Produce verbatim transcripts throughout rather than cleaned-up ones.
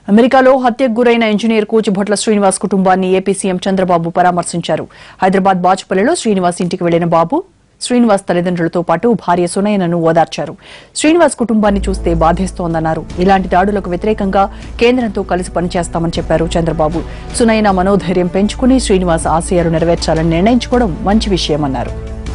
అమెరికాలో హత్యకు గురైన ఇంజనీర్ కూచిభొట్ల శ్రీనివాస్ కుటుంబాన్ని ఏపీ సీఎం చంద్రబాబు పరామర్శించారు. హైదరాబాద్ బాచుపల్లిలో శ్రీనివాస్ ఇంటికి వెళ్లిన బాబు శ్రీనివాస్ తల్లిదండ్రులతో పాటు భార్య సునయనను ఓదార్చారు. శ్రీనివాస్ కుటుంబాన్ని చూస్తే బాధేస్తోందన్నారు. ఇలాంటి దాడులకు వ్యతిరేకంగా కేంద్రంతో కలిసి పనిచేస్తామని చెప్పారు చంద్రబాబు. సునయన మనోధైర్యం పెంచుకుని శ్రీనివాస్ ఆశయాలు నెరవేర్చాలని నిర్ణయించుకోవడం మంచి విషయమన్నారు.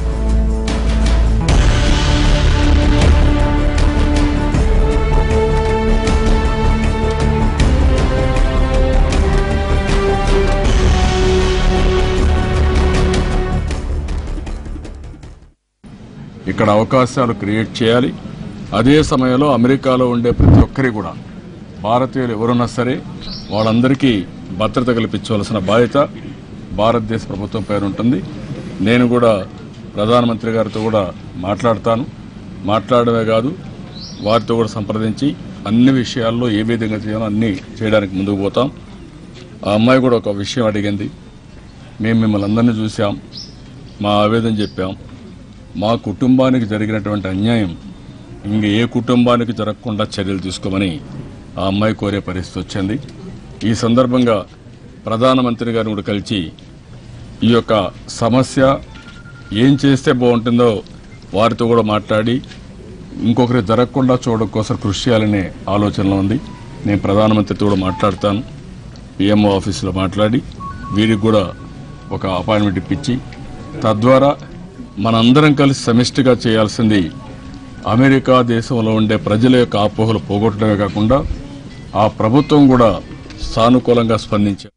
ఇక్కడ అవకాశాలు క్రియేట్ చేయాలి. అదే సమయంలో అమెరికాలో ఉండే ప్రతి ఒక్కరి కూడా భారతీయులు ఎవరున్నా సరే వాళ్ళందరికీ భద్రత కల్పించవలసిన బాధ్యత భారతదేశ ప్రభుత్వం పైన ఉంటుంది. నేను కూడా ప్రధానమంత్రి గారితో కూడా మాట్లాడతాను. మాట్లాడమే కాదు, వారితో కూడా సంప్రదించి అన్ని విషయాల్లో ఏ విధంగా చేయాలో అన్నీ చేయడానికి ముందుకు పోతాం. ఆ అమ్మాయి కూడా ఒక విషయం అడిగింది. మేము మిమ్మల్ని అందరినీ చూసాం, మా ఆవేదన చెప్పాం. మా కుటుంబానికి జరిగినటువంటి అన్యాయం ఇంక ఏ కుటుంబానికి జరగకుండా చర్యలు తీసుకోమని ఆ అమ్మాయి కోరే పరిస్థితి వచ్చింది. ఈ సందర్భంగా ప్రధానమంత్రి గారిని కూడా కలిసి ఈ యొక్క సమస్య ఏం చేస్తే బాగుంటుందో వారితో కూడా మాట్లాడి ఇంకొకరి జరగకుండా చూడడం కోసం కృషి చేయాలనే ఆలోచనలో ఉంది. నేను ప్రధానమంత్రితో కూడా మాట్లాడతాను. పిఎంఓ ఆఫీసులో మాట్లాడి వీరికి కూడా ఒక అపాయింట్మెంట్ ఇప్పించి తద్వారా మనందరం కలిసి సమిష్టిగా చేయాల్సింది అమెరికా దేశంలో ఉండే ప్రజల యొక్క అపోహలు పోగొట్టడమే కాకుండా ఆ ప్రభుత్వం కూడా సానుకూలంగా స్పందించారు.